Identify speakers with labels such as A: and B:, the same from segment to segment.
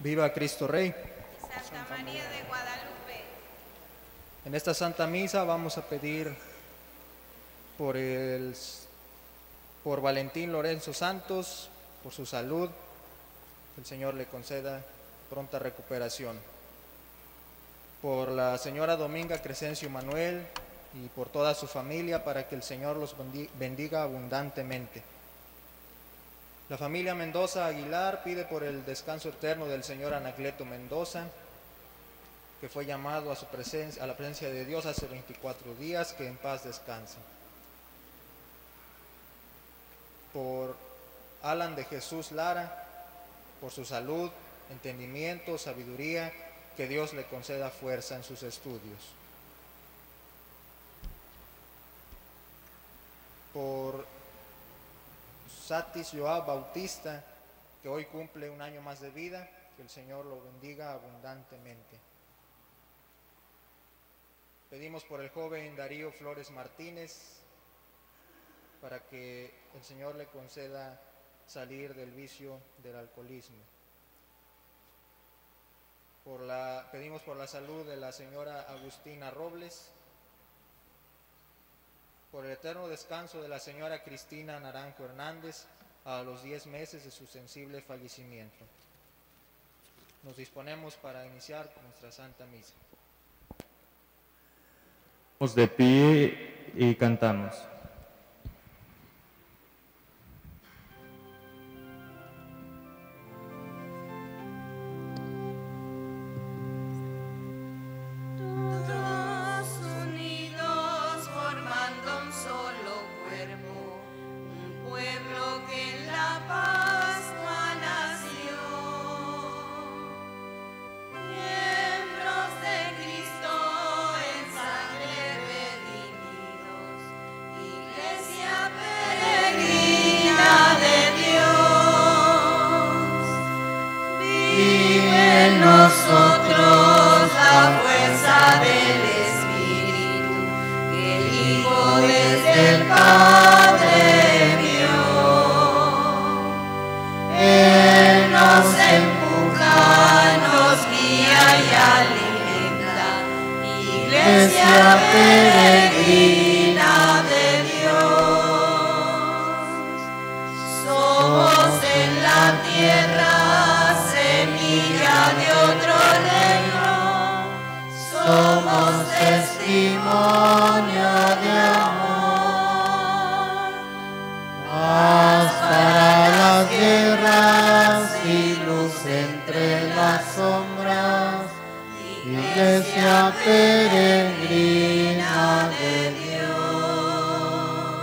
A: Viva Cristo Rey.
B: Santa María de Guadalupe.
A: En esta Santa Misa vamos a pedir por Valentín Lorenzo Santos, por su salud, que el Señor le conceda pronta recuperación. Por la señora Dominga Crescencio Manuel y por toda su familia, para que el Señor los bendiga abundantemente. La familia Mendoza Aguilar pide por el descanso eterno del señor Anacleto Mendoza, que fue llamado a la presencia de Dios hace 24 días, que en paz descanse. Por Alan de Jesús Lara, por su salud, entendimiento, sabiduría, que Dios le conceda fuerza en sus estudios. Por Satis Joao Bautista, que hoy cumple un año más de vida, que el Señor lo bendiga abundantemente. Pedimos por el joven Darío Flores Martínez, para que el Señor le conceda salir del vicio del alcoholismo. Pedimos por la salud de la señora Agustina Robles, por el eterno descanso de la señora Cristina Naranjo Hernández a los 10 meses de su sensible fallecimiento. Nos disponemos para iniciar con nuestra Santa Misa.
C: De pie y cantamos.
B: Nosotros la fuerza del Espíritu que el Hijo desde el Padre vio. Él nos empuja, nos guía y alimenta, Iglesia peregrina de Dios. Somos en la tierra semilla de otro reino, somos testimonio de amor. Paz para las guerras y luz entre las sombras, Iglesia peregrina de Dios.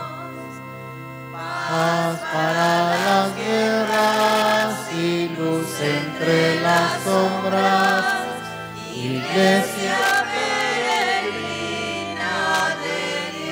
B: Paz para las guerras y luz entre las sombras, Iglesia peregrina de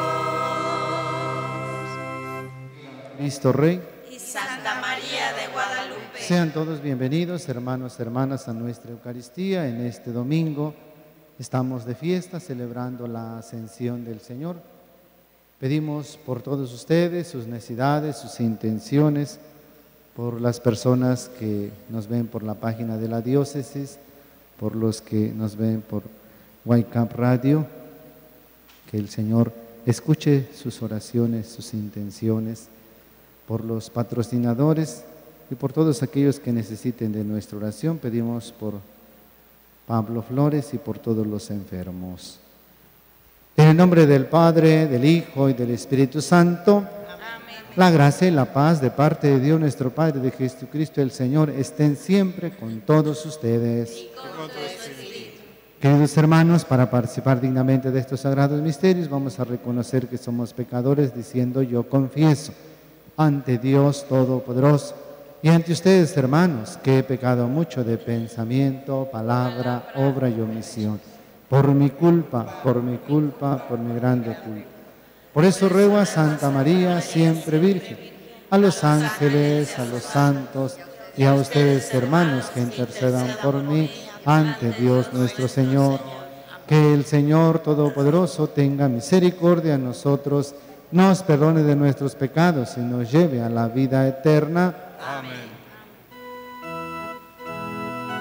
B: Dios.
D: Cristo Rey
B: Y Santa María de Guadalupe.
D: Sean todos bienvenidos, hermanos, hermanas, a nuestra Eucaristía. En este domingo estamos de fiesta celebrando la ascensión del Señor. Pedimos por todos ustedes, sus necesidades, sus intenciones, por las personas que nos ven por la página de la diócesis, por los que nos ven por Whitecap Radio, que el Señor escuche sus oraciones, sus intenciones, por los patrocinadores y por todos aquellos que necesiten de nuestra oración. Pedimos por Pablo Flores y por todos los enfermos. En el nombre del Padre, del Hijo y del Espíritu Santo.
B: Amén.
D: La gracia y la paz de parte de Dios nuestro Padre, de Jesucristo el Señor, estén siempre con todos ustedes.
B: Y con tu espíritu.
D: Queridos hermanos, para participar dignamente de estos sagrados misterios, vamos a reconocer que somos pecadores diciendo: yo confieso ante Dios Todopoderoso y ante ustedes, hermanos, que he pecado mucho de pensamiento, palabra, obra y omisión. Por mi culpa, por mi grande culpa. Por eso ruego a Santa María, siempre Virgen, a los ángeles, a los santos y a ustedes, hermanos, que intercedan por mí ante Dios nuestro Señor. Que el Señor Todopoderoso tenga misericordia de nosotros, nos perdone de nuestros pecados y nos lleve a la vida eterna.
C: Amén.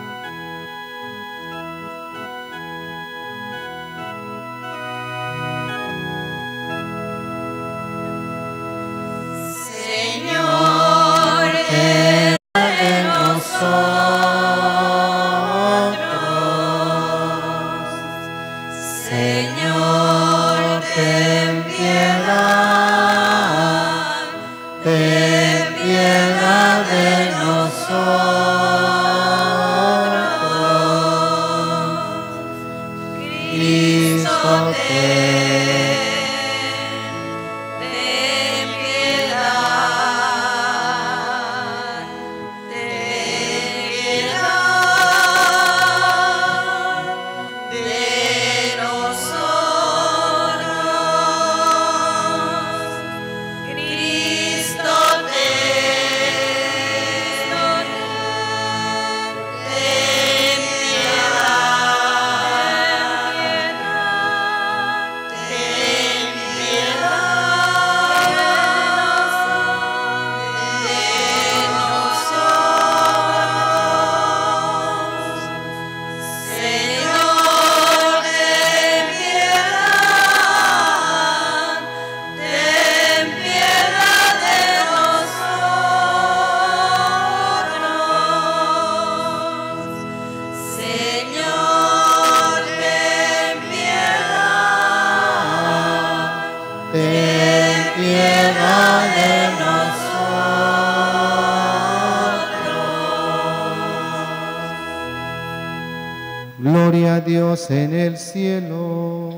D: ten piedad de nosotros. Cristo,
B: ten piedad, ten piedad de nosotros. Cristo,
D: Gloria a Dios en el cielo.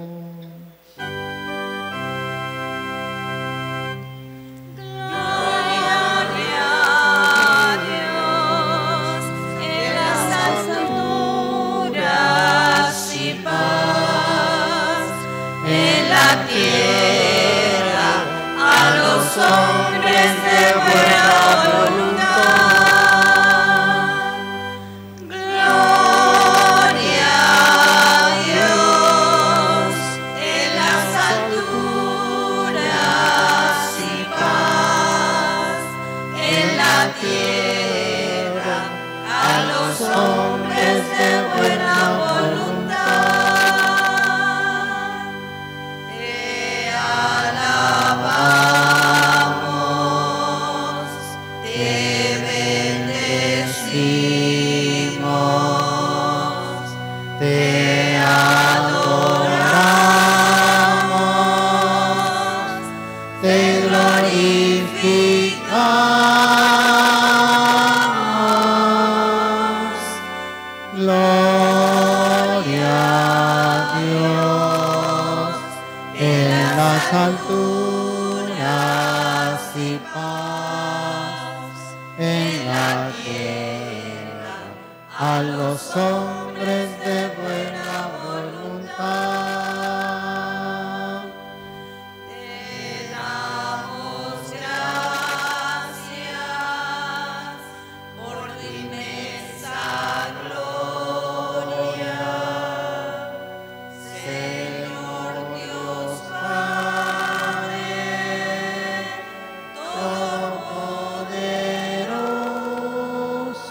B: gloria a Dios en las alturas y paz en la tierra a los hombres de buena voluntad. Gloria a Dios en las alturas y paz en la tierra a los hombres de buena voluntad. Te alabamos, te bendecimos,
D: Te adoramos, te glorificamos. Gloria a Dios en las alturas y paz en la tierra a los hombres de buena voluntad.
B: te damos gracias por tu inmensa gloria, Señor Dios Padre Todopoderoso.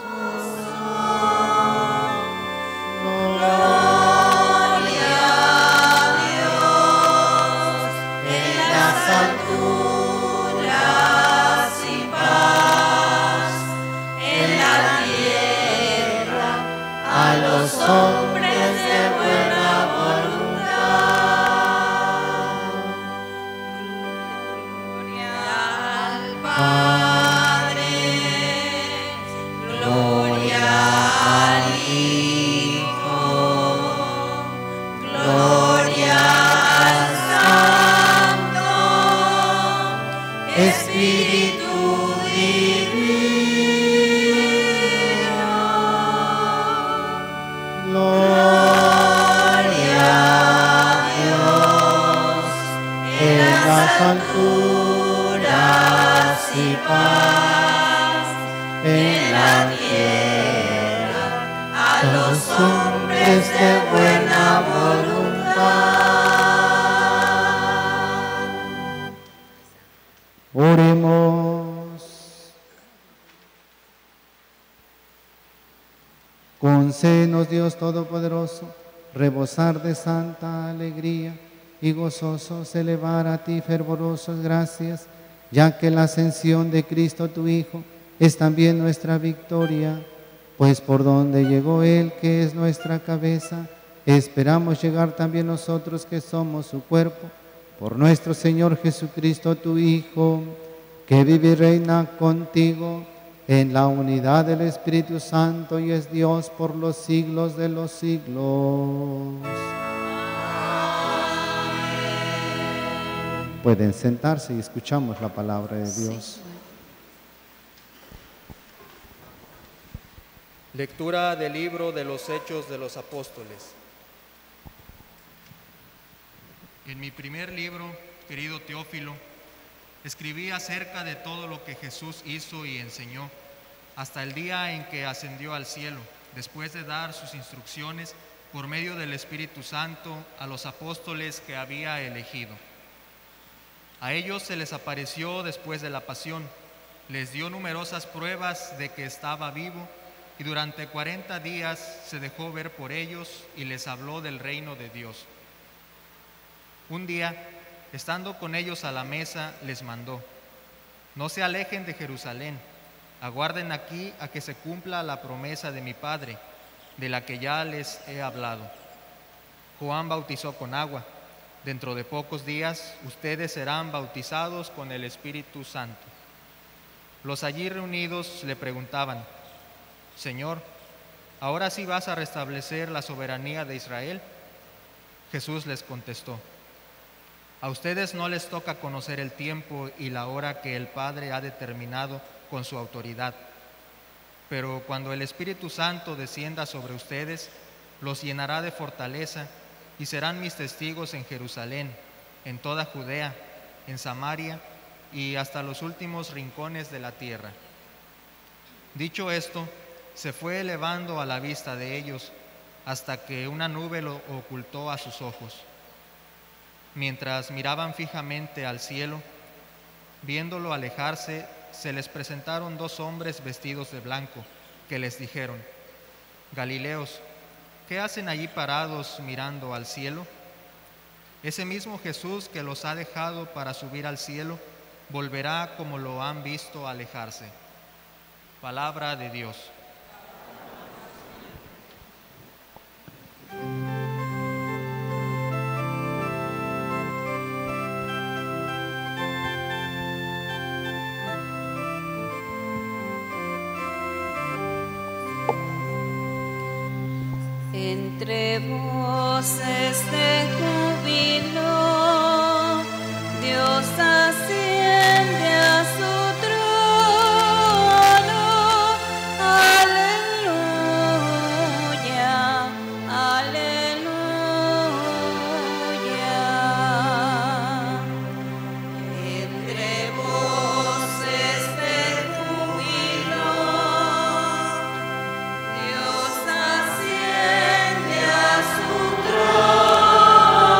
B: Gloria a Dios en las alturas y paz en la tierra a los hombres de buena voluntad. Gloria al Padre, gloria al Hijo, gloria al Santo Espíritu Divino.
D: Gloria a Dios en las alturas y paz en la tierra
B: A los hombres de buena voluntad.
D: Oremos. Concédenos, Dios Todopoderoso, rebosar de santa alegría y gozosos elevar a ti fervorosas gracias, ya que la ascensión de Cristo tu Hijo es también nuestra victoria, pues por donde llegó Él, que es nuestra cabeza, esperamos llegar también nosotros que somos su cuerpo, por nuestro Señor Jesucristo tu Hijo, que vive y reina contigo en la unidad del Espíritu Santo y es Dios por los siglos de los siglos. Pueden sentarse y escuchamos la palabra de Dios.
A: Lectura del libro de los Hechos de los Apóstoles. En mi primer libro, querido Teófilo, escribí acerca de todo lo que Jesús hizo y enseñó, hasta el día en que ascendió al cielo, después de dar sus instrucciones por medio del Espíritu Santo a los apóstoles que había elegido. A ellos se les apareció después de la pasión, les dio numerosas pruebas de que estaba vivo, y durante 40 días se dejó ver por ellos y les habló del reino de Dios. Un día, estando con ellos a la mesa, les mandó: no se alejen de Jerusalén, aguarden aquí a que se cumpla la promesa de mi Padre, de la que ya les he hablado. Juan bautizó con agua. Dentro de pocos días ustedes serán bautizados con el Espíritu Santo. Los allí reunidos le preguntaban: Señor, ¿ahora sí vas a restablecer la soberanía de Israel? Jesús les contestó: a ustedes no les toca conocer el tiempo y la hora que el Padre ha determinado con su autoridad. Pero cuando el Espíritu Santo descienda sobre ustedes, los llenará de fortaleza y serán mis testigos en Jerusalén, en toda Judea, en Samaria y hasta los últimos rincones de la tierra. Dicho esto, se fue elevando a la vista de ellos hasta que una nube lo ocultó a sus ojos. Mientras miraban fijamente al cielo, viéndolo alejarse, se les presentaron 2 hombres vestidos de blanco, que les dijeron: Galileos, ¿qué hacen allí parados mirando al cielo? Ese mismo Jesús que los ha dejado para subir al cielo, volverá como lo han visto alejarse. Palabra de Dios.
E: Entre voces de júbilo, Dios asciende a su trono. Aleluya, aleluya. Entre voces de júbilo, Dios asciende a su trono.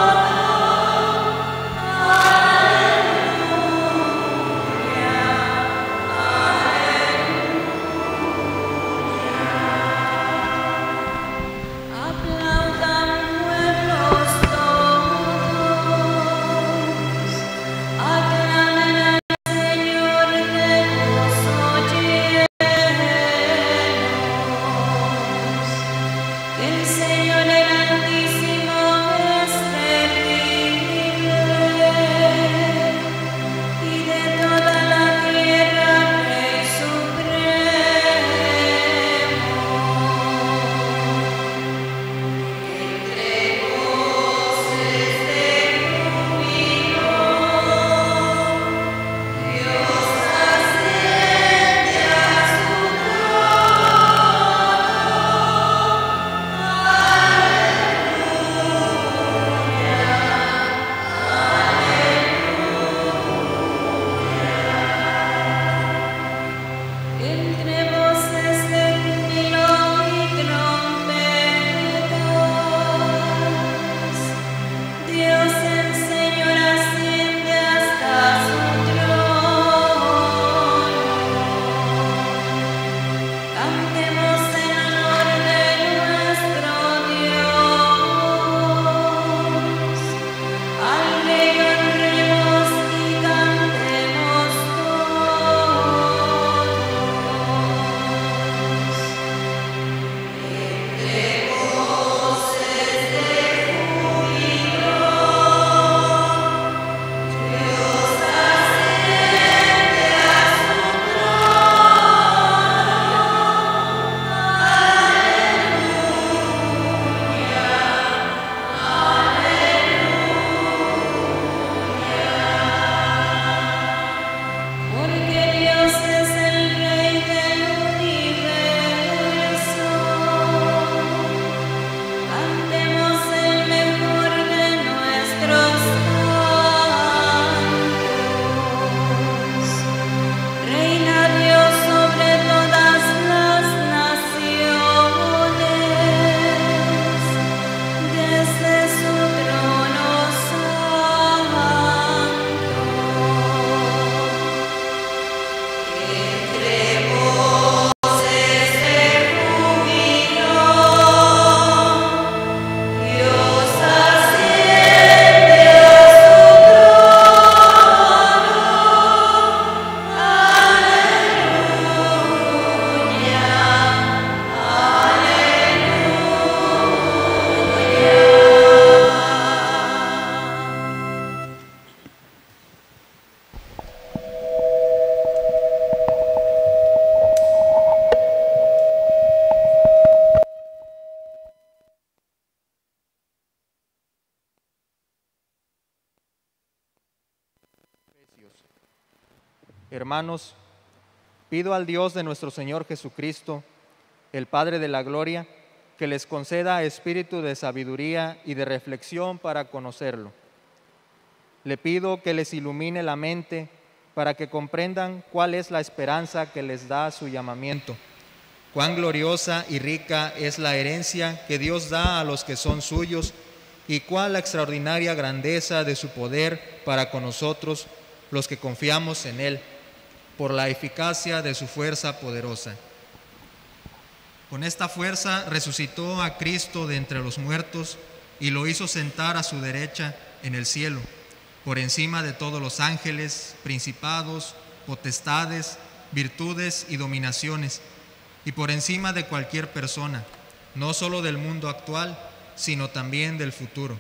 A: hermanos, pido al Dios de nuestro Señor Jesucristo, el Padre de la gloria, que les conceda espíritu de sabiduría y de reflexión para conocerlo. Le pido que les ilumine la mente para que comprendan cuál es la esperanza que les da su llamamiento, cuán gloriosa y rica es la herencia que Dios da a los que son suyos, y cuál la extraordinaria grandeza de su poder para con nosotros, los que confiamos en Él, por la eficacia de su fuerza poderosa. Con esta fuerza resucitó a Cristo de entre los muertos y lo hizo sentar a su derecha en el cielo, por encima de todos los ángeles, principados, potestades, virtudes y dominaciones, y por encima de cualquier persona, no solo del mundo actual, sino también del futuro.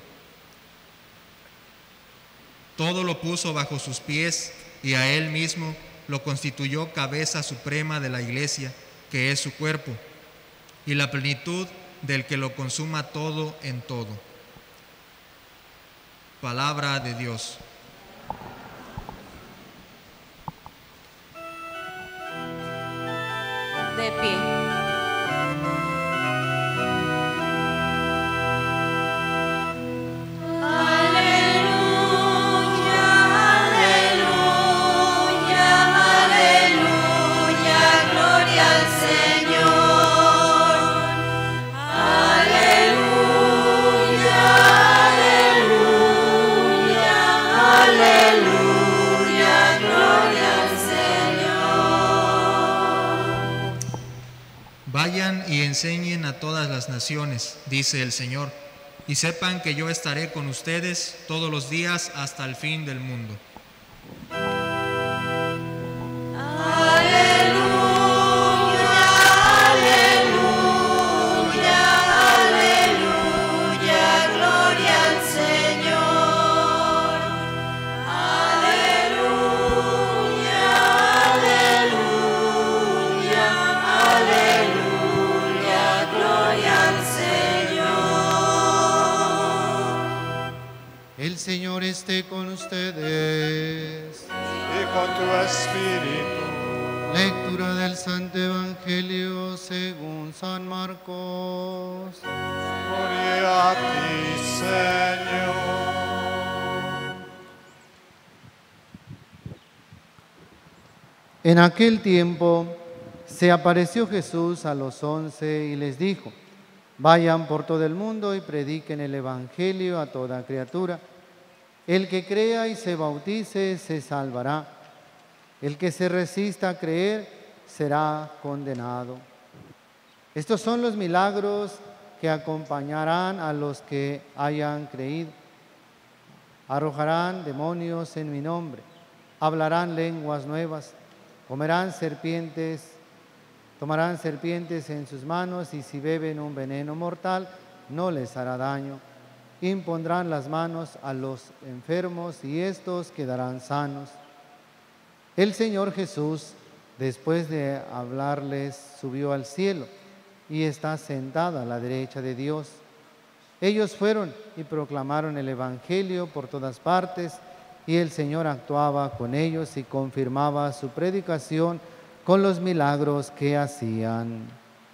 A: Todo lo puso bajo sus pies y a Él mismo lo constituyó cabeza suprema de la Iglesia, que es su cuerpo, y la plenitud del que lo consuma todo en todo. Palabra de Dios.
E: De pie.
A: Vayan y enseñen a todas las naciones, dice el Señor, y sepan que yo estaré con ustedes todos los días hasta el fin del mundo.
D: El Señor esté con ustedes.
B: Y con tu espíritu.
D: Lectura del Santo Evangelio según San Marcos.
B: Gloria a ti, Señor.
D: En aquel tiempo se apareció Jesús a los 11 y les dijo: vayan por todo el mundo y prediquen el Evangelio a toda criatura. El que crea y se bautice se salvará. El que se resista a creer será condenado. Estos son los milagros que acompañarán a los que hayan creído. Arrojarán demonios en mi nombre, hablarán lenguas nuevas, tomarán serpientes en sus manos, y si beben un veneno mortal no les hará daño. Impondrán las manos a los enfermos y estos quedarán sanos. El Señor Jesús, después de hablarles, subió al cielo y está sentado a la derecha de Dios. Ellos fueron y proclamaron el Evangelio por todas partes, y el Señor actuaba con ellos y confirmaba su predicación con los milagros que hacían.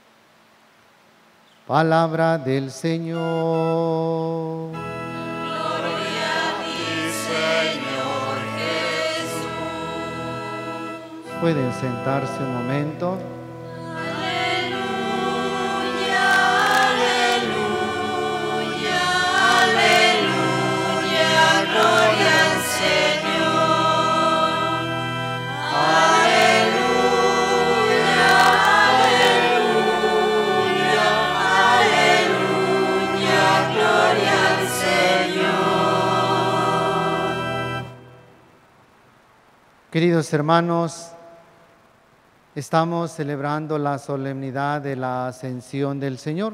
D: Palabra del Señor.
E: Gloria a ti, Señor Jesús.
D: Pueden sentarse un momento.
E: Aleluya, aleluya, aleluya, gloria al Señor. Aleluya, aleluya, aleluya, gloria al Señor.
D: Queridos hermanos, estamos celebrando la solemnidad de la Ascensión del Señor.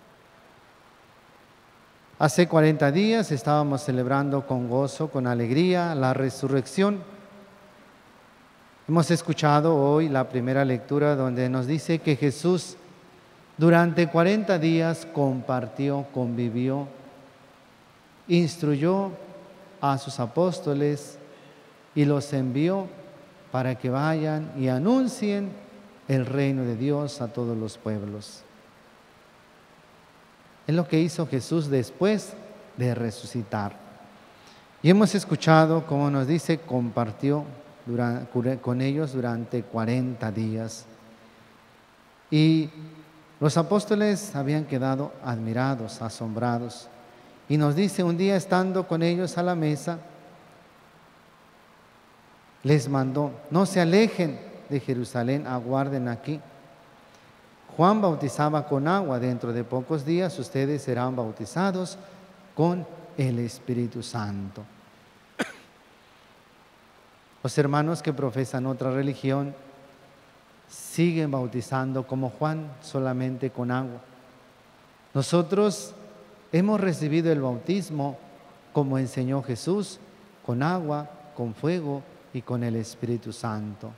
D: Hace 40 días estábamos celebrando con gozo, con alegría, la resurrección. Hemos escuchado hoy la primera lectura donde nos dice que Jesús durante 40 días compartió, convivió, instruyó a sus apóstoles y los envió para que vayan y anuncien el reino de Dios a todos los pueblos. Es lo que hizo Jesús después de resucitar. Y hemos escuchado, como nos dice, compartió con ellos durante 40 días. Y los apóstoles habían quedado admirados, asombrados. Y nos dice, un día estando con ellos a la mesa, les mandó: no se alejen de Jerusalén, aguarden aquí. Juan bautizaba con agua, dentro de pocos días ustedes serán bautizados con el Espíritu Santo. Los hermanos que profesan otra religión siguen bautizando como Juan, solamente con agua. Nosotros hemos recibido el bautismo como enseñó Jesús, con agua, con fuego y con el Espíritu Santo.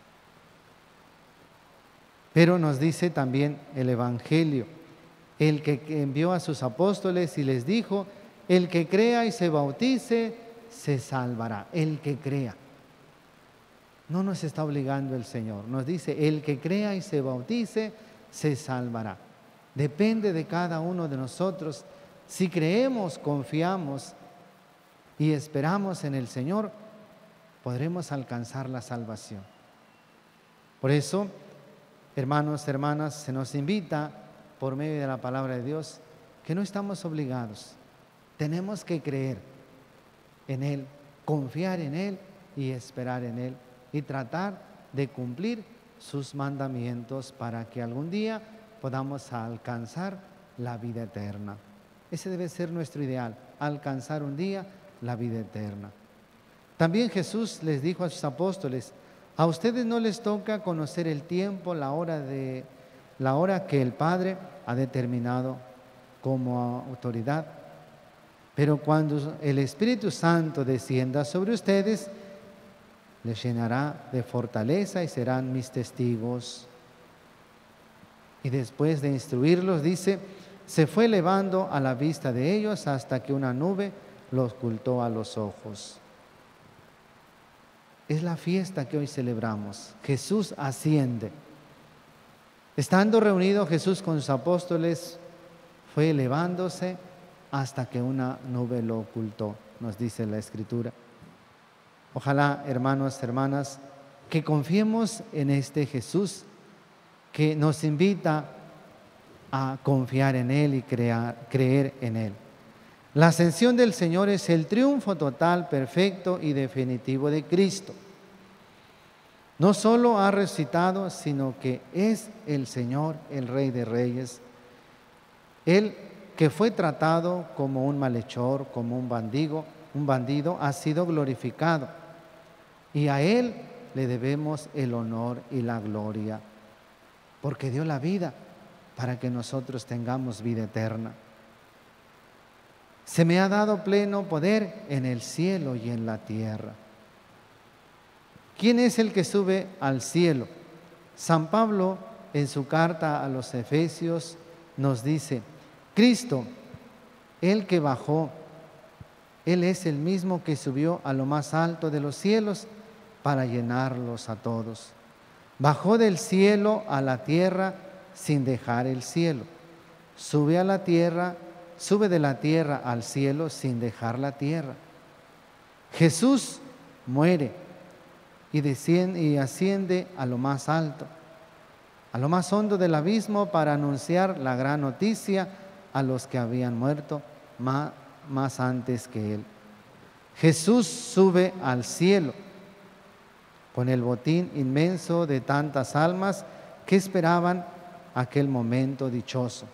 D: Pero nos dice también el Evangelio, el que envió a sus apóstoles y les dijo: el que crea y se bautice, se salvará. El que crea. No nos está obligando el Señor. Nos dice: el que crea y se bautice, se salvará. Depende de cada uno de nosotros. Si creemos, confiamos y esperamos en el Señor, podremos alcanzar la salvación. Por eso, hermanos, hermanas, se nos invita por medio de la palabra de Dios que no estamos obligados. Tenemos que creer en Él, confiar en Él y esperar en Él y tratar de cumplir sus mandamientos para que algún día podamos alcanzar la vida eterna. Ese debe ser nuestro ideal, alcanzar un día la vida eterna. También Jesús les dijo a sus apóstoles: a ustedes no les toca conocer el tiempo, la hora que el Padre ha determinado como autoridad. Pero cuando el Espíritu Santo descienda sobre ustedes, les llenará de fortaleza y serán mis testigos. Y después de instruirlos, dice, se fue elevando a la vista de ellos hasta que una nube los ocultó a los ojos. Es la fiesta que hoy celebramos. Jesús asciende. Estando reunido Jesús con sus apóstoles, fue elevándose hasta que una nube lo ocultó, nos dice la Escritura. Ojalá, hermanos, hermanas, que confiemos en este Jesús que nos invita a confiar en Él y creer en Él. La ascensión del Señor es el triunfo total, perfecto y definitivo de Cristo. No solo ha resucitado, sino que es el Señor, el Rey de Reyes. Él que fue tratado como un malhechor, como un bandido, ha sido glorificado. Y a Él le debemos el honor y la gloria, porque dio la vida para que nosotros tengamos vida eterna. Se me ha dado pleno poder en el cielo y en la tierra. ¿Quién es el que sube al cielo? San Pablo, en su carta a los Efesios, nos dice: Cristo, el que bajó, Él es el mismo que subió a lo más alto de los cielos para llenarlos a todos. Bajó del cielo a la tierra sin dejar el cielo. Sube a la tierra, sube de la tierra al cielo sin dejar la tierra. Jesús muere y asciende a lo más alto, a lo más hondo del abismo, para anunciar la gran noticia a los que habían muerto más antes que Él. Jesús sube al cielo con el botín inmenso de tantas almas que esperaban aquel momento dichoso.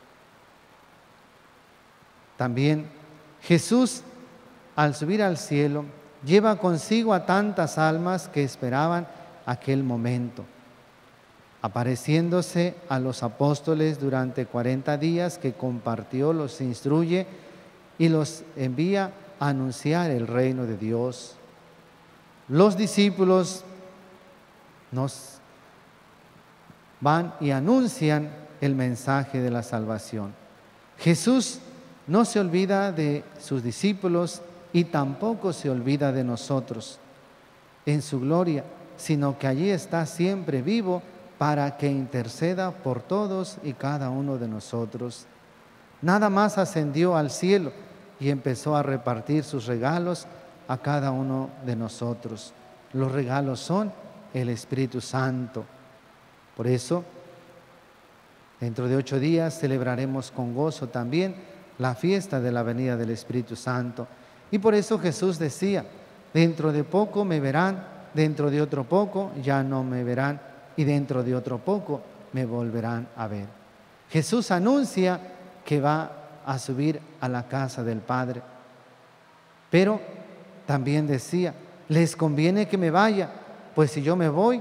D: También Jesús, al subir al cielo, lleva consigo a tantas almas que esperaban aquel momento, apareciéndose a los apóstoles durante 40 días que compartió, los instruye y los envía a anunciar el reino de Dios. Los discípulos nos van y anuncian el mensaje de la salvación. Jesús no se olvida de sus discípulos y tampoco se olvida de nosotros. En su gloria sino que allí está siempre vivo para que interceda por todos y cada uno de nosotros. Nada más ascendió al cielo y empezó a repartir sus regalos a cada uno de nosotros. Los regalos son el Espíritu Santo. Por eso, dentro de 8 días celebraremos con gozo también la fiesta de la venida del Espíritu Santo. Y por eso Jesús decía, dentro de poco me verán, dentro de otro poco ya no me verán, y dentro de otro poco me volverán a ver. Jesús anuncia que va a subir a la casa del Padre, pero también decía, les conviene que me vaya, pues si yo me voy,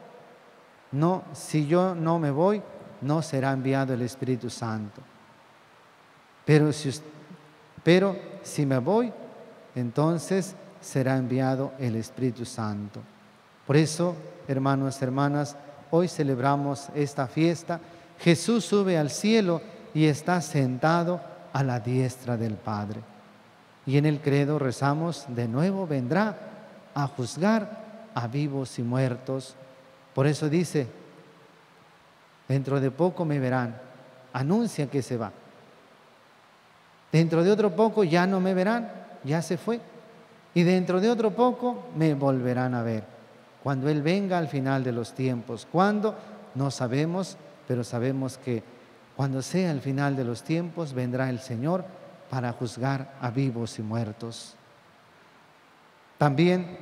D: si yo no me voy, no será enviado el Espíritu Santo. Pero si me voy, entonces será enviado el Espíritu Santo. Por eso, hermanos, hermanas, hoy celebramos esta fiesta. Jesús sube al cielo y está sentado a la diestra del Padre. Y en el credo rezamos, de nuevo vendrá a juzgar a vivos y muertos. Por eso dice, dentro de poco me verán, anuncia que se va. Dentro de otro poco ya no me verán, ya se fue. Y dentro de otro poco me volverán a ver. Cuando Él venga al final de los tiempos. ¿Cuándo? No sabemos, pero sabemos que cuando sea el final de los tiempos vendrá el Señor para juzgar a vivos y muertos. También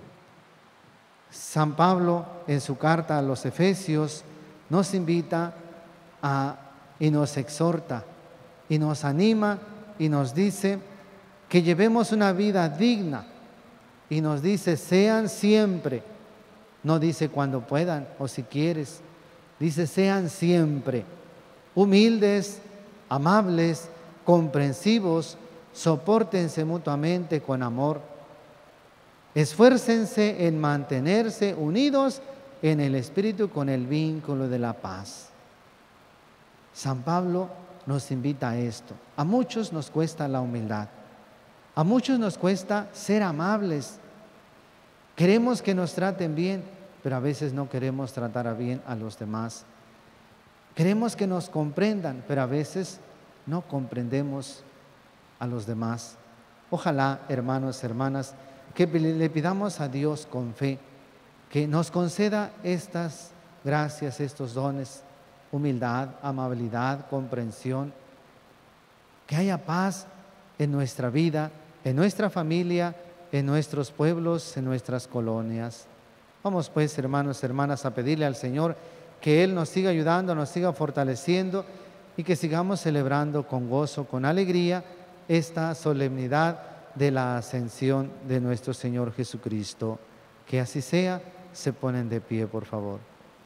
D: San Pablo en su carta a los Efesios nos invita y nos exhorta y nos anima y nos dice que llevemos una vida digna y nos dice sean siempre, no dice cuando puedan o si quieres, dice sean siempre humildes, amables, comprensivos, sopórtense mutuamente con amor, esfuércense en mantenerse unidos en el Espíritu con el vínculo de la paz. San Pablo nos invita a esto. A muchos nos cuesta la humildad, a muchos nos cuesta ser amables. Queremos que nos traten bien, pero a veces no queremos tratar bien a los demás. Queremos que nos comprendan, pero a veces no comprendemos a los demás. Ojalá, hermanos, hermanas, que le pidamos a Dios con fe que nos conceda estas gracias, estos dones, humildad, amabilidad, comprensión, que haya paz en nuestra vida, en nuestra familia, en nuestros pueblos, en nuestras colonias. Vamos pues, hermanos, hermanas, a pedirle al Señor que Él nos siga ayudando, nos siga fortaleciendo y que sigamos celebrando con gozo, con alegría, esta solemnidad de la ascensión de nuestro Señor Jesucristo. Que así sea. Se ponen de pie, por favor.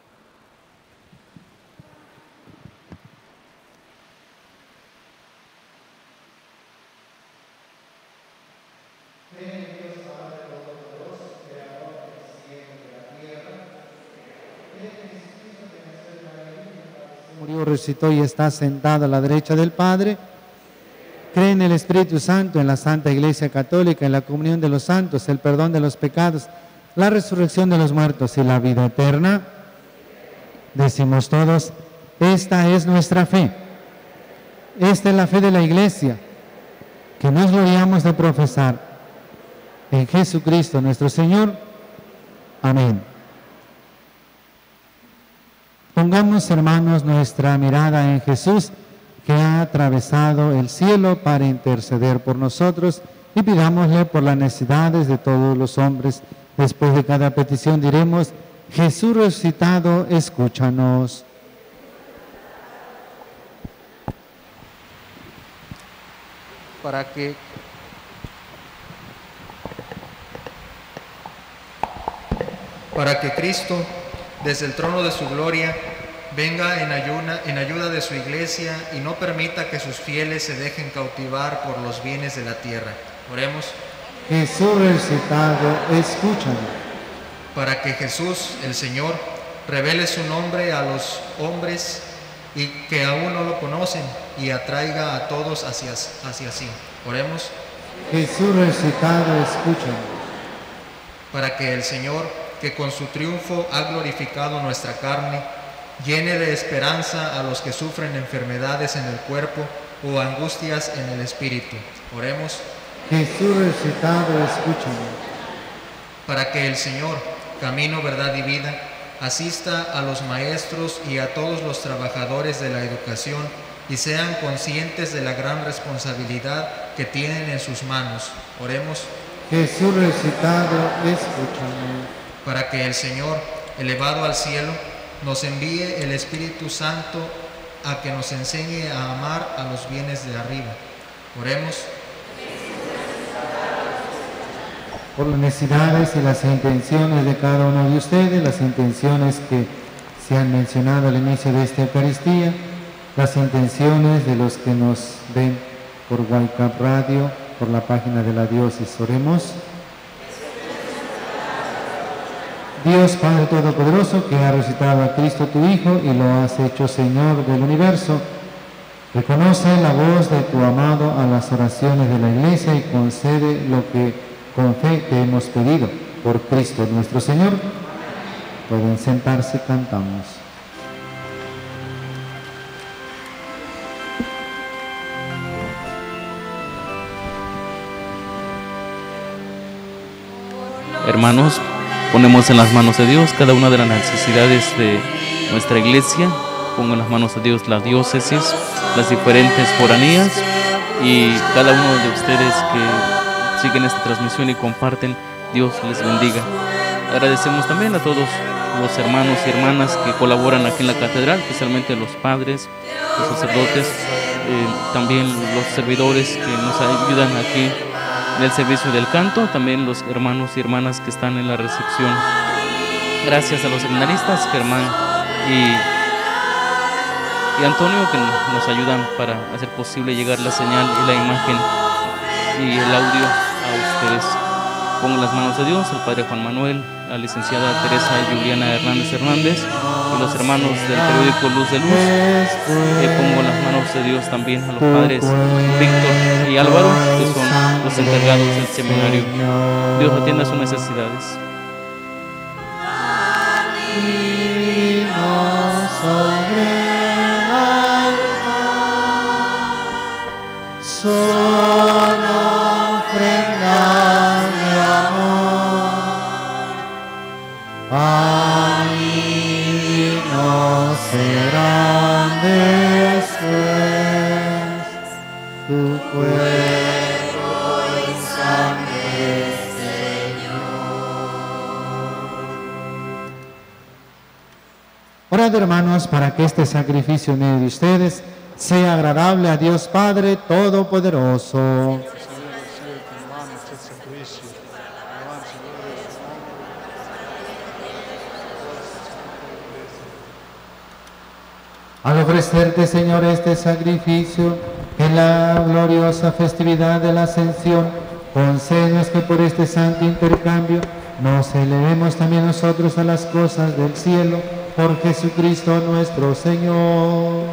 D: Murió, resucitó y está sentado a la derecha del Padre. Cree en el Espíritu Santo, en la Santa Iglesia Católica, en la comunión de los santos, el perdón de los pecados, la resurrección de los muertos y la vida eterna. Decimos todos, esta es nuestra fe. Esta es la fe de la Iglesia, que nos gloriamos de profesar en Jesucristo nuestro Señor. Amén. Pongamos, hermanos, nuestra mirada en Jesús, que ha atravesado el cielo para interceder por nosotros, y pidámosle por las necesidades de todos los hombres. Después de cada petición diremos, Jesús resucitado, escúchanos.
A: Para que Cristo, desde el trono de su gloria, venga en ayuda de su iglesia y no permita que sus fieles se dejen cautivar por los bienes de la tierra. Oremos.
D: Jesús resucitado, escúchanos.
A: Para que Jesús, el Señor, revele su nombre a los hombres y que aún no lo conocen y atraiga a todos hacia sí. Oremos.
D: Jesús resucitado, escúchanos.
A: Para que el Señor que con su triunfo ha glorificado nuestra carne, llene de esperanza a los que sufren enfermedades en el cuerpo o angustias en el espíritu. Oremos.
D: Jesús resucitado, escúchanos.
A: Para que el Señor, camino, verdad y vida, asista a los maestros y a todos los trabajadores de la educación y sean conscientes de la gran responsabilidad que tienen en sus manos. Oremos.
D: Jesús resucitado, escúchanos.
A: Para que el Señor, elevado al cielo, nos envíe el Espíritu Santo a que nos enseñe a amar a los bienes de arriba. Oremos.
D: Por las necesidades y las intenciones de cada uno de ustedes, las intenciones que se han mencionado al inicio de esta Eucaristía, las intenciones de los que nos ven por Guaycap Radio, por la página de la diócesis. Oremos. Dios Padre Todopoderoso, que ha resucitado a Cristo tu Hijo y lo has hecho Señor del universo, reconoce la voz de tu amado a las oraciones de la Iglesia y concede lo que con fe te hemos pedido. Por Cristo nuestro Señor. Pueden sentarse, cantamos.
F: Hermanos, ponemos en las manos de Dios cada una de las necesidades de nuestra iglesia. Pongo en las manos de Dios la diócesis, las diferentes foranías y cada uno de ustedes que siguen esta transmisión y comparten. Dios les bendiga. Agradecemos también a todos los hermanos y hermanas que colaboran aquí en la catedral, especialmente los padres, los sacerdotes, también los servidores que nos ayudan aquí en el servicio del canto, también los hermanos y hermanas que están en la recepción. Gracias a los seminaristas Germán y Antonio, que nos ayudan para hacer posible llegar la señal y la imagen y el audio a ustedes. Pongo en las manos de Dios al Padre Juan Manuel, la licenciada Teresa Juliana Hernández y los hermanos del periódico Luz de Luz. Pongo en las manos de Dios también a los padres Víctor y Álvaro, que son los encargados del seminario. Dios atienda sus necesidades.
D: Serán después tu cuerpo y sangre, Señor. Orad, hermanos, para que este sacrificio en medio de ustedes sea agradable a Dios Padre Todopoderoso. Al ofrecerte, Señor, este sacrificio en la gloriosa festividad de la Ascensión, concédenos que por este santo intercambio nos elevemos también nosotros a las cosas del cielo, por Jesucristo nuestro Señor.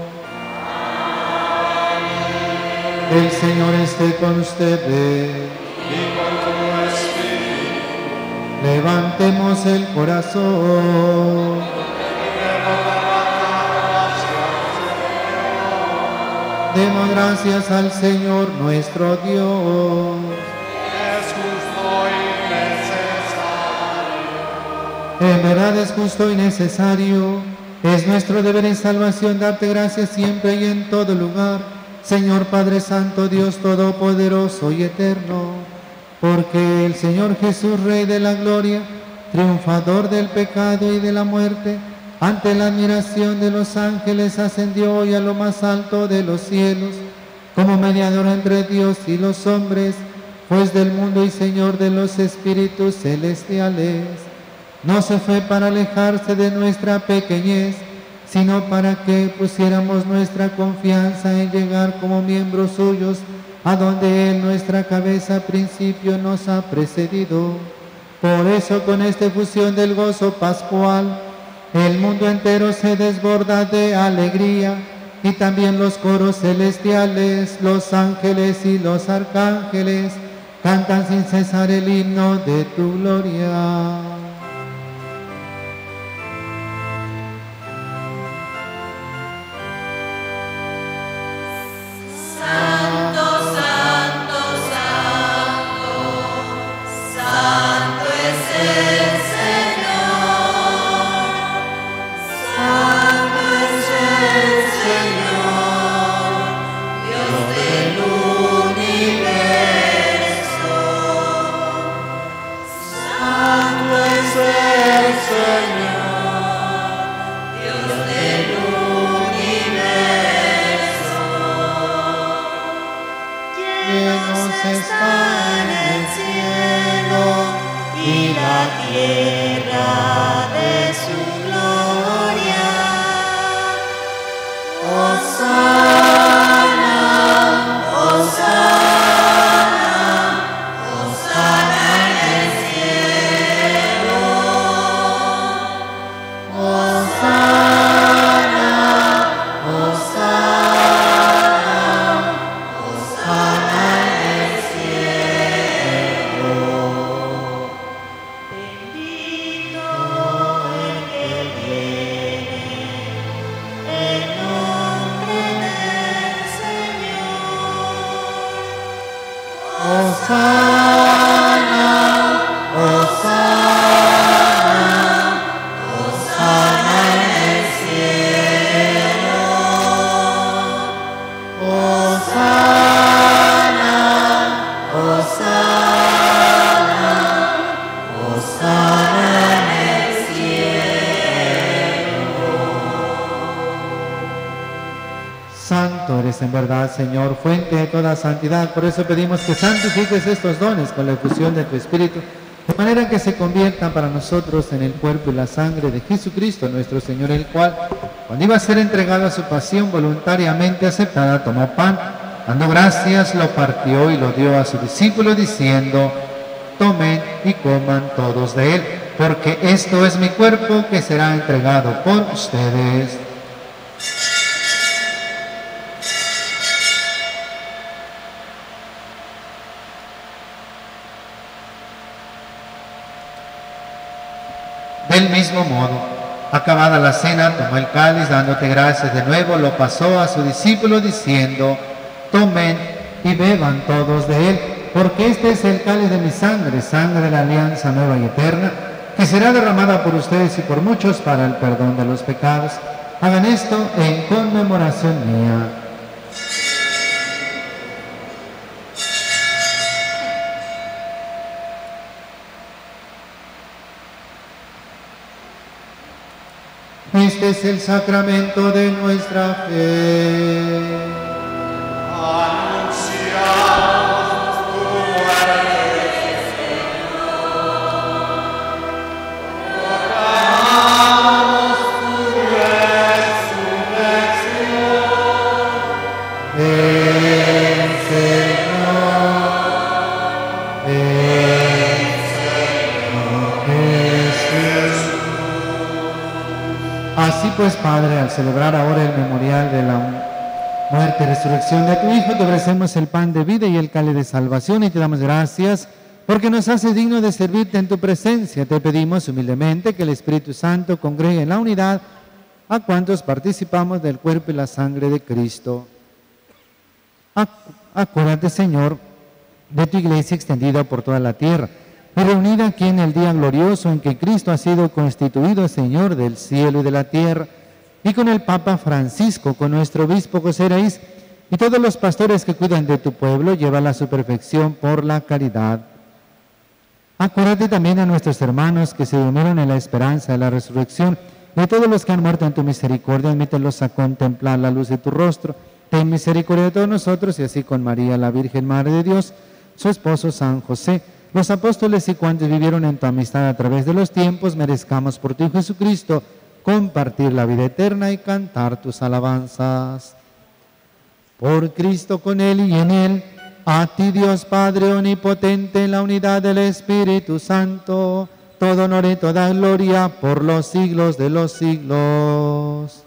D: El Señor esté con ustedes.
B: Y con tu espíritu.
D: Levantemos el corazón. Demos gracias al Señor nuestro Dios.
B: Es justo y necesario.
D: En verdad es justo y necesario. Es nuestro deber en salvación darte gracias siempre y en todo lugar, Señor Padre Santo, Dios Todopoderoso y Eterno, porque el Señor Jesús, Rey de la Gloria, triunfador del pecado y de la muerte, ante la admiración de los ángeles ascendió hoy a lo más alto de los cielos, como mediador entre Dios y los hombres, juez del mundo y Señor de los espíritus celestiales. No se fue para alejarse de nuestra pequeñez, sino para que pusiéramos nuestra confianza en llegar como miembros suyos, a donde Él, nuestra cabeza, al principio nos ha precedido. Por eso, con esta efusión del gozo pascual, el mundo entero se desborda de alegría, y también los coros celestiales, los ángeles y los arcángeles cantan sin cesar el himno de tu gloria. Santo eres en verdad, Señor, fuente de toda santidad. Por eso pedimos que santifiques estos dones con la efusión de tu Espíritu, de manera que se conviertan para nosotros en el cuerpo y la sangre de Jesucristo nuestro Señor, el cual, cuando iba a ser entregado a su pasión voluntariamente aceptada, tomó pan, dando gracias, lo partió y lo dio a sus discípulos, diciendo: tomen y coman todos de él, porque esto es mi cuerpo que será entregado por ustedes. Del mismo modo, acabada la cena, tomó el cáliz, dándote gracias de nuevo, lo pasó a sus discípulos, diciendo: tomen y beban todos de él, porque este es el cáliz de mi sangre, sangre de la alianza nueva y eterna, que será derramada por ustedes y por muchos para el perdón de los pecados. Hagan esto en conmemoración mía. Este es el sacramento de nuestra fe. Así pues, Padre, al celebrar ahora el memorial de la muerte y resurrección de tu Hijo, te ofrecemos el pan de vida y el cáliz de salvación y te damos gracias porque nos haces digno de servirte en tu presencia. Te pedimos humildemente que el Espíritu Santo congregue en la unidad a cuantos participamos del cuerpo y la sangre de Cristo. Acuérdate, Señor, de tu iglesia extendida por toda la tierra y reunida aquí en el día glorioso en que Cristo ha sido constituido Señor del cielo y de la tierra, y con el Papa Francisco, con nuestro obispo José Raíz y todos los pastores que cuidan de tu pueblo, llévala a su perfección por la caridad. Acuérdate también a nuestros hermanos que se durmieron en la esperanza de la resurrección, y a todos los que han muerto en tu misericordia, admítelos a contemplar la luz de tu rostro. Ten misericordia de todos nosotros, y así con María, la Virgen Madre de Dios, su esposo San José, los apóstoles y cuantos vivieron en tu amistad a través de los tiempos, merezcamos por tu Hijo Jesucristo compartir la vida eterna y cantar tus alabanzas. Por Cristo, con Él y en Él, a ti Dios Padre omnipotente, en la unidad del Espíritu Santo, todo honor y toda gloria por los siglos de los siglos.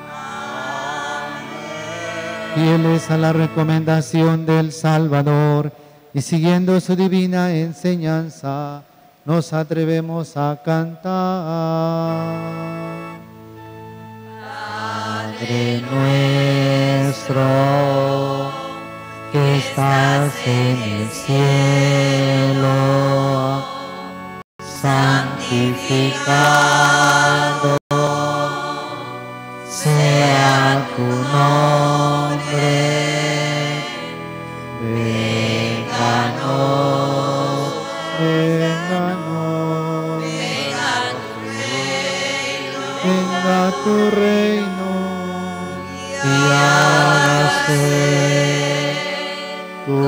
D: Fieles a la recomendación del Salvador y siguiendo su divina enseñanza, nos atrevemos a cantar. Padre nuestro, que estás en el cielo, santificado sea tu nombre. Venga tu reino y hágase tu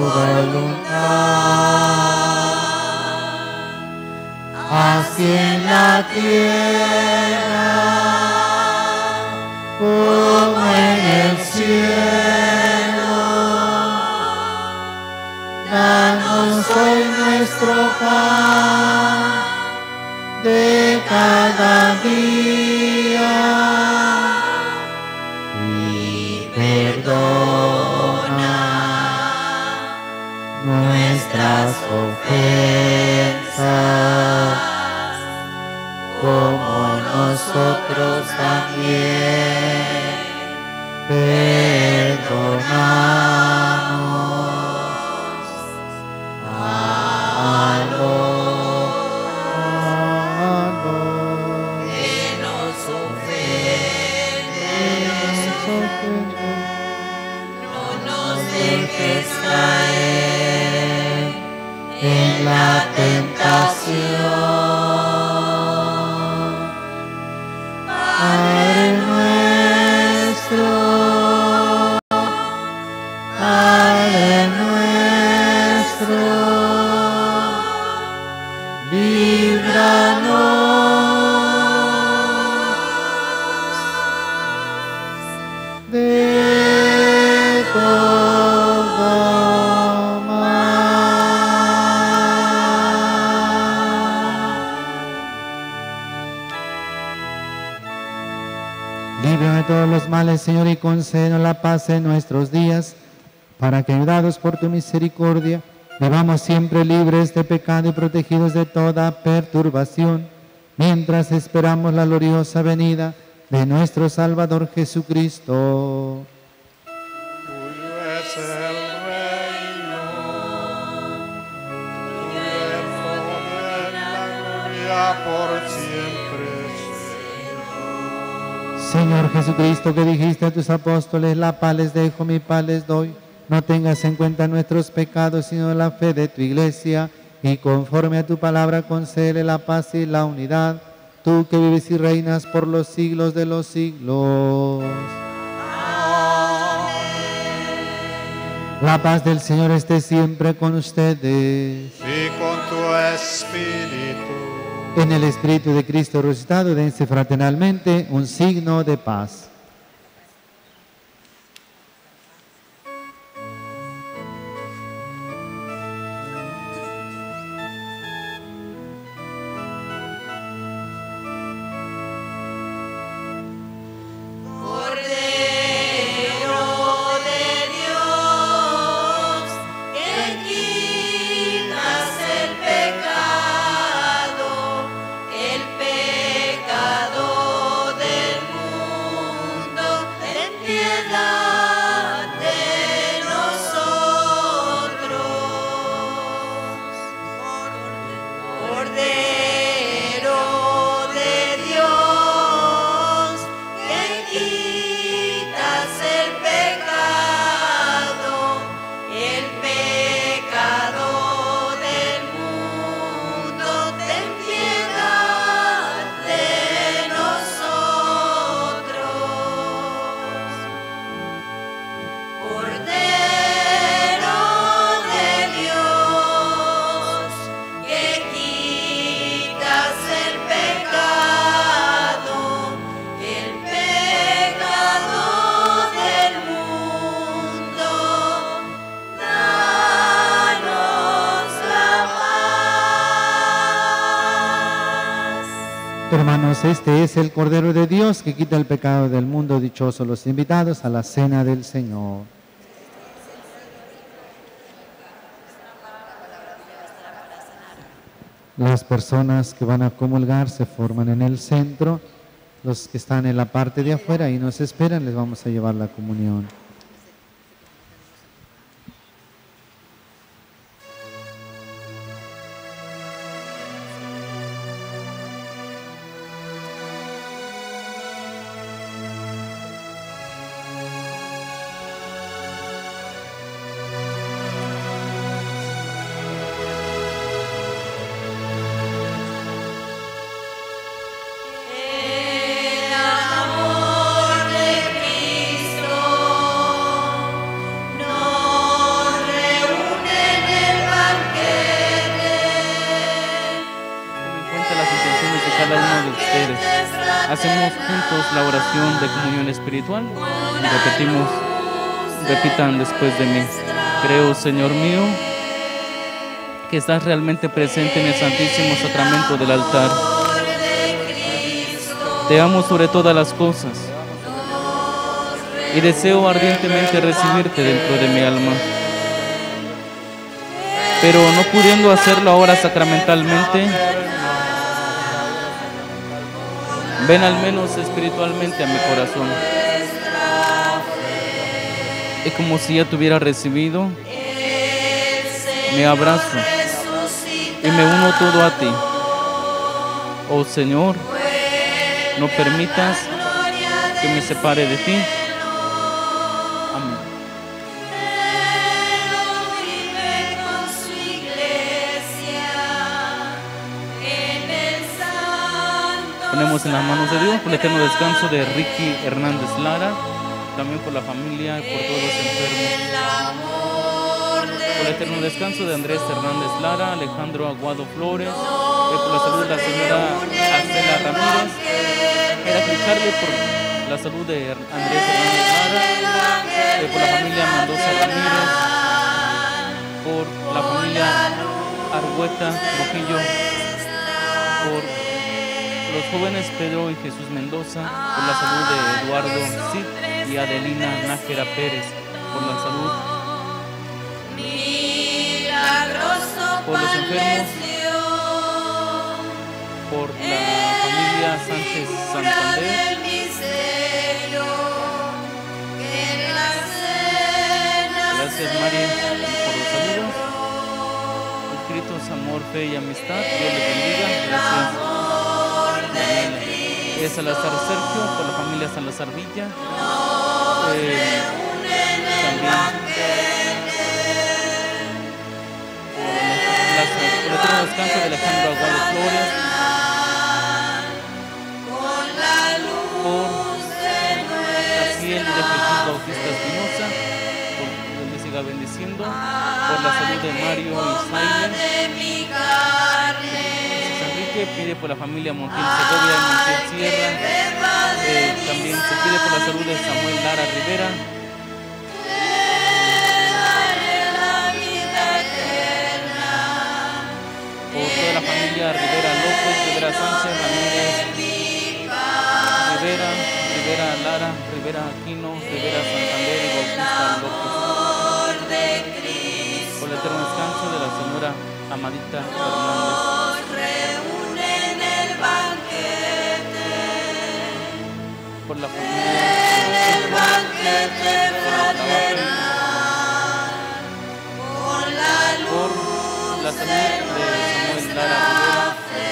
D: voluntad, así en la tierra como en el cielo. Danos hoy nuestro pan de cada día y perdona nuestras ofensas, como nosotros también perdonamos a los que nos ofenden. No nos dejes caer en la tentación. Padre nuestro, Líbranos de todos los males, Señor, y concédenos la paz en nuestros días, para que, ayudados por tu misericordia, vivamos siempre libres de pecado y protegidos de toda perturbación, mientras esperamos la gloriosa venida de nuestro Salvador Jesucristo.
G: Tuyo es el reino, tuyo el poder, la gloria por siempre,
D: Señor Jesucristo, que dijiste a tus apóstoles, la paz les dejo, mi paz les doy. No tengas en cuenta nuestros pecados, sino la fe de tu iglesia, y conforme a tu palabra concédele la paz y la unidad, tú que vives y reinas por los siglos de los siglos. La paz del Señor esté siempre con ustedes.
G: y con tu espíritu.
D: En el Espíritu de Cristo resucitado, dense fraternalmente un signo de paz. Hermanos, este es el Cordero de Dios que quita el pecado del mundo. Dichosos los invitados a la cena del Señor. Las personas que van a comulgar se forman en el centro. Los que están en la parte de afuera y nos esperan, les vamos a llevar la comunión.
F: Hacemos juntos la oración de comunión espiritual. Repitan después de mí. Creo, Señor mío, que estás realmente presente en el Santísimo Sacramento del altar. Te amo sobre todas las cosas y deseo ardientemente recibirte dentro de mi alma. Pero no pudiendo hacerlo ahora sacramentalmente, ven al menos espiritualmente a mi corazón. Y como si ya te hubiera recibido, me abrazo y me uno todo a ti. Oh Señor, no permitas que me separe de ti. Amén. Ponemos en las manos de Dios por el eterno descanso de Ricky Hernández Lara, también por la familia y por todos los enfermos. Por el eterno descanso de Andrés Hernández Lara, Alejandro Aguado Flores, por la salud de la señora Arcela Ramírez, Heracli Charlie, por la salud de Andrés Hernández Lara, por la familia Mendoza Ramírez, por la familia Argueta Trujillo, por los jóvenes Pedro y Jesús Mendoza, por la salud de Eduardo Cid y Adelina Nájera Pérez, por la salud, por los enfermos, por la familia Sánchez Santander, gracias María por los saludos, escritos amor, fe y amistad, Dios les bendiga, gracias. Salazar Sergio, por la familia Salazar Villa, también por el eterno descanso de Alejandro Aguado Flores, por Jaciel de Jesús Bautista Espinosa, por Dios le siga bendiciendo, por la salud de Mario y Saile. Pide por la familia Montiel Segovia y Montiel Sierra, también se pide por la salud de Samuel Lara Rivera, por toda la familia Rivera López, Rivera Sánchez, Ramírez, Rivera Lara, Rivera Aquino, Rivera Santander y Bautista López, por el eterno descanso de la señora Amadita Hernández. Por la familia, por la salud de Samuel Lara Rivera,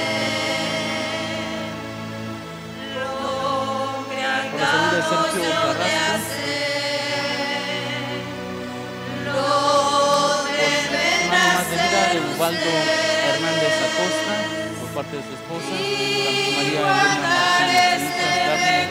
F: por la salud de Sergio Carrasco, por una más de vida de Ubaldo Hernández Acosta, por parte de su esposa, María Elena Martínez, Daphne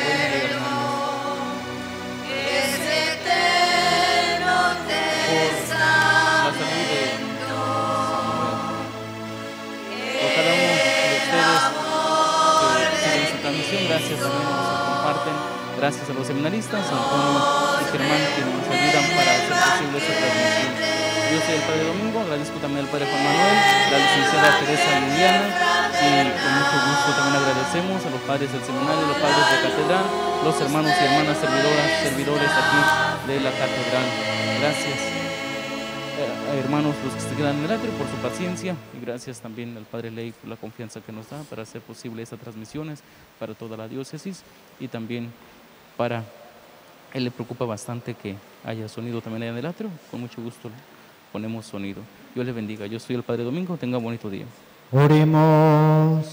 F: gracias también a los que comparten, gracias a los seminaristas, Antonio y Germán, que nos ayudan para hacer posible esta transmisión. Yo soy el Padre Domingo, agradezco también al Padre Juan Manuel, la licenciada Teresa Liliana, y con mucho gusto también agradecemos a los padres del seminario, los padres de catedral, los hermanos y hermanas servidores aquí de la catedral. Gracias. Hermanos, los que se quedan en el atrio, por su paciencia, y gracias también al Padre Ley por la confianza que nos da para hacer posible estas transmisiones para toda la diócesis, y también para él le preocupa bastante que haya sonido también allá en el atrio. Con mucho gusto ponemos sonido. Dios les bendiga. Yo soy el Padre Domingo. Tenga un bonito día.
D: Oremos.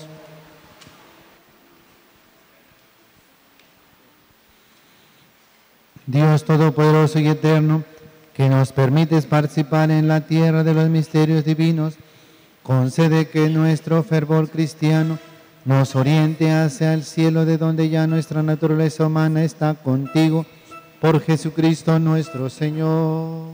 D: Dios Todopoderoso y Eterno, que nos permites participar en la tierra de los misterios divinos, concede que nuestro fervor cristiano nos oriente hacia el cielo, de donde ya nuestra naturaleza humana está contigo, por Jesucristo nuestro Señor.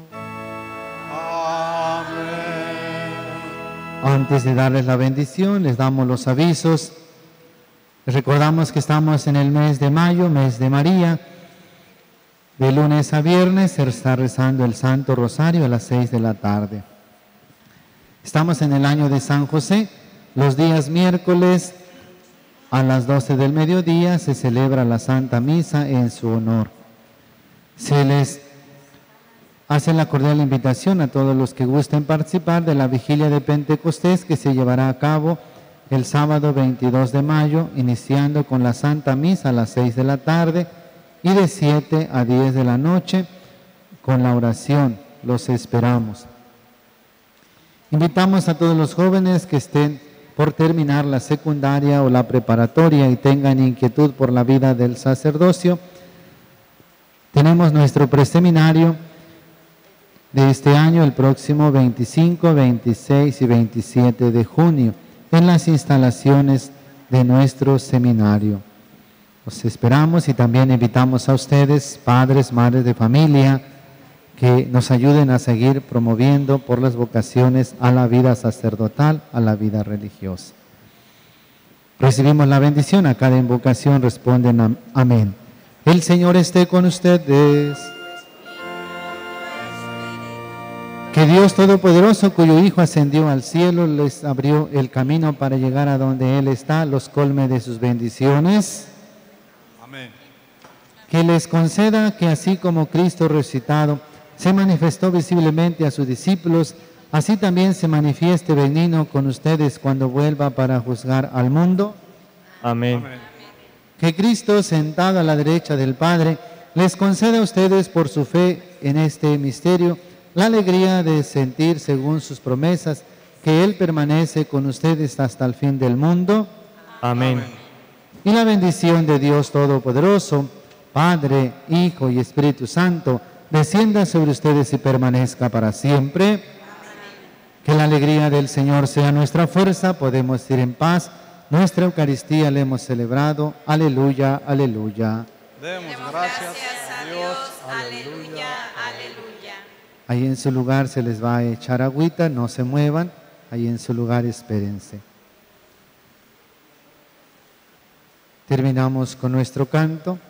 G: Amén.
D: Antes de darles la bendición, les damos los avisos. Les recordamos que estamos en el mes de mayo, mes de María. De lunes a viernes se está rezando el Santo Rosario a las 6 de la tarde. Estamos en el año de San José. Los días miércoles a las 12 del mediodía se celebra la Santa Misa en su honor. Se les hace la cordial invitación a todos los que gusten participar de la vigilia de Pentecostés, que se llevará a cabo el sábado 22 de mayo, iniciando con la Santa Misa a las 6 de la tarde, y de 7 a 10 de la noche con la oración. Los esperamos. Invitamos a todos los jóvenes que estén por terminar la secundaria o la preparatoria y tengan inquietud por la vida del sacerdocio. Tenemos nuestro preseminario de este año, el próximo 25, 26 y 27 de junio, en las instalaciones de nuestro seminario. Los esperamos, y también invitamos a ustedes, padres, madres de familia, que nos ayuden a seguir promoviendo por las vocaciones a la vida sacerdotal, a la vida religiosa. Recibimos la bendición. A cada invocación responden amén. El Señor esté con ustedes. Que Dios Todopoderoso, cuyo Hijo ascendió al cielo, les abrió el camino para llegar a donde Él está, los colme de sus bendiciones.
G: Amén.
D: Que les conceda que así como Cristo resucitado se manifestó visiblemente a sus discípulos, así también se manifieste benigno con ustedes cuando vuelva para juzgar al mundo.
C: Amén.
G: Amén.
D: Que Cristo, sentado a la derecha del Padre, les conceda a ustedes por su fe en este misterio la alegría de sentir, según sus promesas, que Él permanece con ustedes hasta el fin del mundo.
C: Amén.
D: Y la bendición de Dios Todopoderoso, Padre, Hijo y Espíritu Santo, descienda sobre ustedes y permanezca para siempre. Que la alegría del Señor sea nuestra fuerza, podemos ir en paz. Nuestra Eucaristía la hemos celebrado. Aleluya, aleluya.
G: Demos gracias a Dios.
E: Aleluya, aleluya.
D: Ahí en su lugar se les va a echar agüita, no se muevan. Ahí en su lugar espérense. Terminamos con nuestro canto.